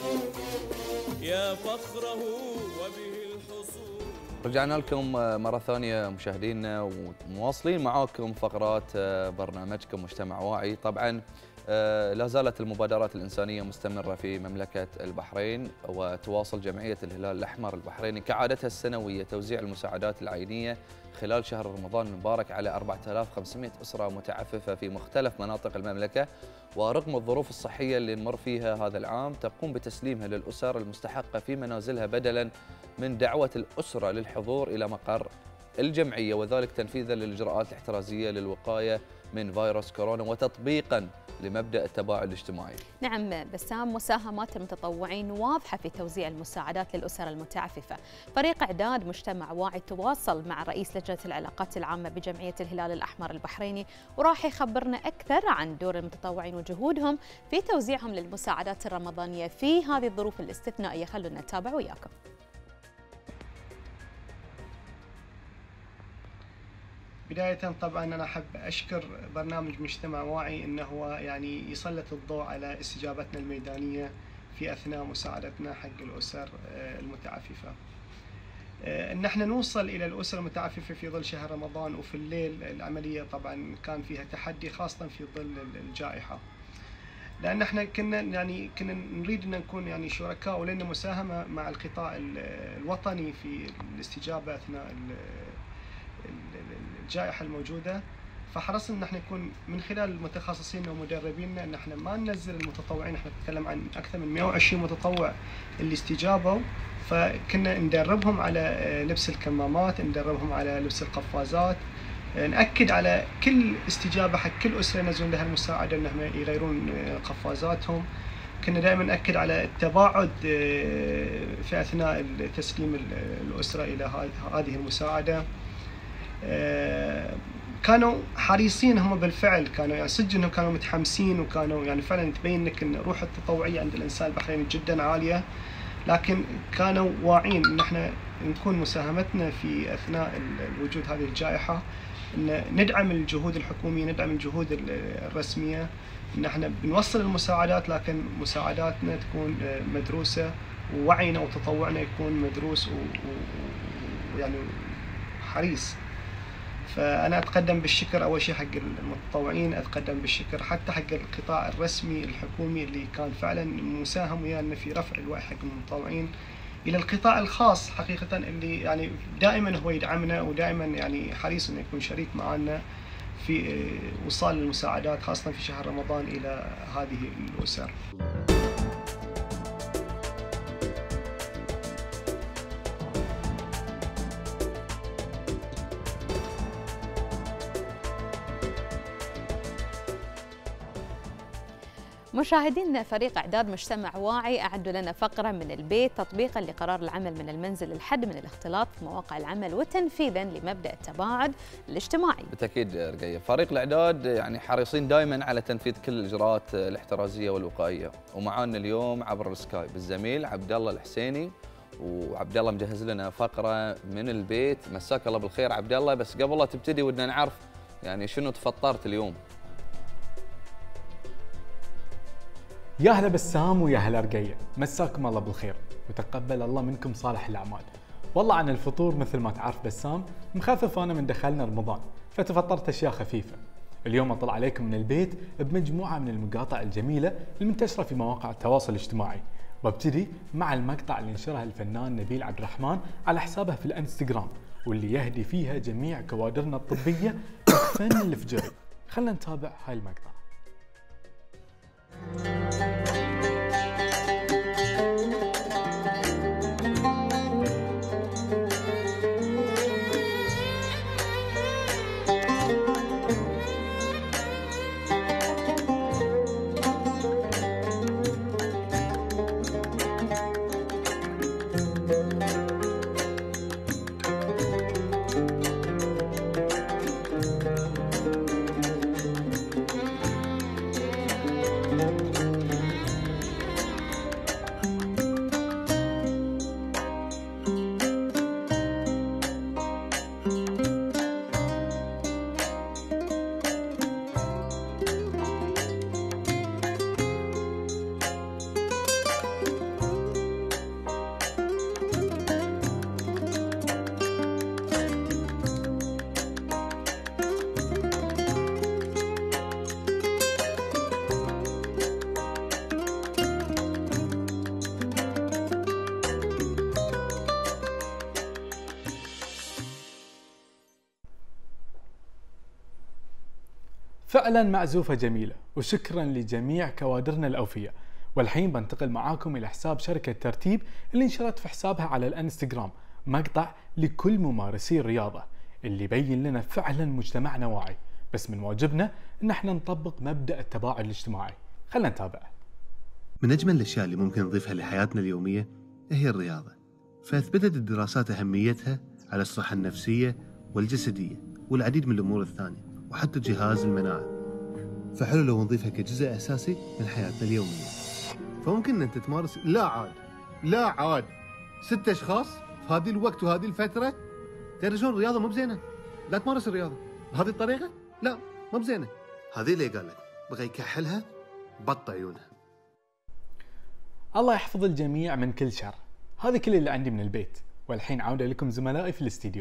يا فخره وبه الحصون. رجعنا لكم مرة ثانية مشاهدينا ومواصلين معاكم فقرات برنامجكم مجتمع واعي. طبعا لا زالت المبادرات الإنسانية مستمرة في مملكة البحرين، وتواصل جمعية الهلال الأحمر البحريني كعادتها السنوية توزيع المساعدات العينية خلال شهر رمضان المبارك على 4500 أسرة متعففة في مختلف مناطق المملكة. ورغم الظروف الصحية اللي نمر فيها هذا العام تقوم بتسليمها للأسر المستحقة في منازلها بدلاً من دعوة الأسرة للحضور إلى مقر الجمعية، وذلك تنفيذاً للإجراءات الاحترازية للوقاية من فيروس كورونا وتطبيقاً لمبدأ التباعد الاجتماعي. نعم بسام، مساهمات المتطوعين واضحة في توزيع المساعدات للأسر المتعففة. فريق إعداد مجتمع واعي تواصل مع رئيس لجنة العلاقات العامة بجمعية الهلال الأحمر البحريني، وراح يخبرنا أكثر عن دور المتطوعين وجهودهم في توزيعهم للمساعدات الرمضانية في هذه الظروف الاستثنائية. خلونا نتابع وياكم. بداية طبعا أنا أحب أشكر برنامج مجتمع واعي أنه هو يعني يسلط الضوء على استجابتنا الميدانية في أثناء مساعدتنا حق الأسر المتعففة. أن احنا نوصل إلى الأسر المتعففة في ظل شهر رمضان وفي الليل، العملية طبعا كان فيها تحدي خاصة في ظل الجائحة، لأن احنا كنا نريد أن نكون يعني شركاء ولنا مساهمة مع القطاع الوطني في الاستجابة أثناء الجائحة الموجودة. فحرصنا ان احنا نكون من خلال المتخصصين ومدربينا ان احنا ما ننزل المتطوعين. احنا نتكلم عن اكثر من 120 متطوع اللي استجابوا، فكنا ندربهم على لبس الكمامات، ندربهم على لبس القفازات، نأكد على كل استجابة حق كل أسرة ينزلون لها المساعدة أنهم يغيرون قفازاتهم. كنا دائما نأكد على التباعد في أثناء تسليم الأسرة إلى هذه المساعدة. كانوا حريصين هم بالفعل، كانوا يعني صدق انهم كانوا متحمسين، وكانوا يعني فعلا تبين لك ان روح التطوعيه عند الانسان البحريني جدا عاليه، لكن كانوا واعين ان احنا نكون مساهمتنا في اثناء وجود هذه الجائحه ان ندعم الجهود الحكوميه، ندعم الجهود الرسميه، ان احنا بنوصل المساعدات لكن مساعداتنا تكون مدروسه، ووعينا وتطوعنا يكون مدروس ويعني حريص. فأنا أتقدم بالشكر أول شيء حق المتطوعين، أتقدم بالشكر حتى حق القطاع الرسمي الحكومي اللي كان فعلا مساهم ويانا في رفع الوعي حق المتطوعين، إلى القطاع الخاص حقيقة اللي يعني دائما هو يدعمنا ودائما يعني حريص إنه يكون شريك معنا في وصال المساعدات خاصة في شهر رمضان إلى هذه الأسر. مشاهدينا، فريق إعداد مجتمع واعي أعدوا لنا فقرة من البيت تطبيقا لقرار العمل من المنزل للحد من الاختلاط في مواقع العمل وتنفيذا لمبدأ التباعد الاجتماعي. بالتأكيد رقية، فريق الإعداد يعني حريصين دائما على تنفيذ كل الإجراءات الاحترازية والوقائية، ومعانا اليوم عبر السكايب الزميل عبد الله الحسيني. وعبد الله مجهز لنا فقرة من البيت. مساك الله بالخير عبد الله، بس قبل لا تبتدي ودنا نعرف يعني شنو تفطرت اليوم؟ يا هلا بسام ويا هلا رقية، مساكم الله بالخير وتقبل الله منكم صالح الأعمال. والله عن الفطور مثل ما تعرف بسام مخفف أنا من دخلنا رمضان، فتفطرت أشياء خفيفة. اليوم أطلع عليكم من البيت بمجموعة من المقاطع الجميلة المنتشرة في مواقع التواصل الاجتماعي، وابتدي مع المقطع اللي نشره الفنان نبيل عبد الرحمن على حسابه في الانستغرام، واللي يهدي فيها جميع كوادرنا الطبية بالفن الفجري. خلنا نتابع هاي المقطع. فعلا معزوفة جميلة، وشكرا لجميع كوادرنا الأوفياء. والحين بنتقل معاكم إلى حساب شركة ترتيب اللي نشرت في حسابها على الانستغرام مقطع لكل ممارسي الرياضة اللي يبين لنا فعلا مجتمعنا واعي، بس من واجبنا ان احنا نطبق مبدأ التباعد الاجتماعي. خلينا نتابع. من أجمل الأشياء اللي ممكن نضيفها لحياتنا اليومية هي الرياضة، فأثبتت الدراسات أهميتها على الصحة النفسية والجسدية والعديد من الأمور الثانية، وحتى جهاز المناعة. فحلو لو نضيفها كجزء أساسي من حياتنا اليومية. فممكن أن أنت تمارس لا عاد 6 أشخاص في هذه الوقت وهذه الفترة ترى الرياضة مو بزينة، لا تمارس الرياضة بهذه الطريقة، لا مو بزينة. هذه اللي قال لك بغى يكحلها بط عيونها. الله يحفظ الجميع من كل شر. هذا كل اللي عندي من البيت، والحين عودة لكم زملائي في الاستديو.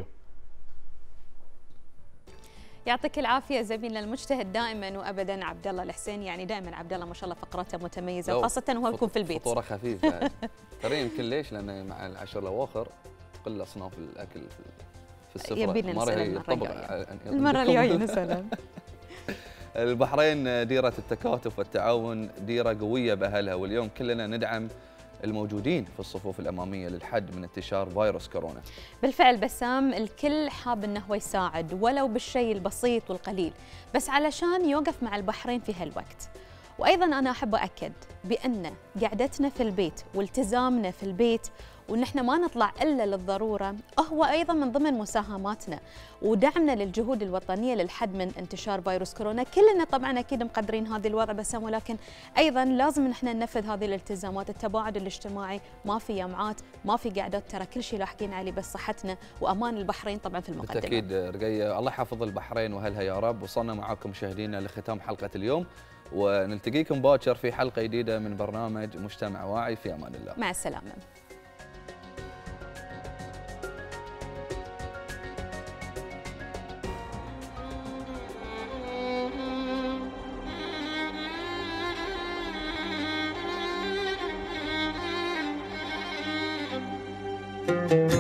يعطيك العافيه زميلنا المجتهد دائما وابدا عبد الله الحسيني. يعني دائما عبد الله ما شاء الله فقراته متميزه، وخاصه وهو يكون في البيت. فطوره خفيفه ترى يمكن ليش؟ لان مع العشر الاواخر تقل اصناف الاكل في في السفرة. يبينا نسأل المرة الجاية نسأل. البحرين ديرة التكاتف والتعاون، ديرة قوية بأهلها، واليوم كلنا ندعم الموجودين في الصفوف الأمامية للحد من انتشار فيروس كورونا. بالفعل بسام، الكل حاب أنه هو يساعد ولو بالشيء البسيط والقليل، بس علشان يوقف مع البحرين في هالوقت. وأيضا أنا أحب أكد بأن قعدتنا في البيت والتزامنا في البيت وأن احنا ما نطلع إلا للضرورة هو أيضا من ضمن مساهماتنا ودعمنا للجهود الوطنية للحد من انتشار فيروس كورونا. كلنا طبعا أكيد مقدرين هذه الوضع بسام، ولكن أيضا لازم نحن ننفذ هذه الالتزامات. التباعد الاجتماعي، ما في جمعات، ما في قعدات، ترى كل شيء لاحقين عليه، بس صحتنا وأمان البحرين طبعا في المقدمة. بالتأكيد رقية، الله يحفظ البحرين وأهلها يا رب. وصلنا معاكم مشاهدينا لختام حلقة اليوم، ونلتقيكم باكر في حلقة جديدة من برنامج مجتمع واعي. في أمان الله. مع السلامة. Thank you.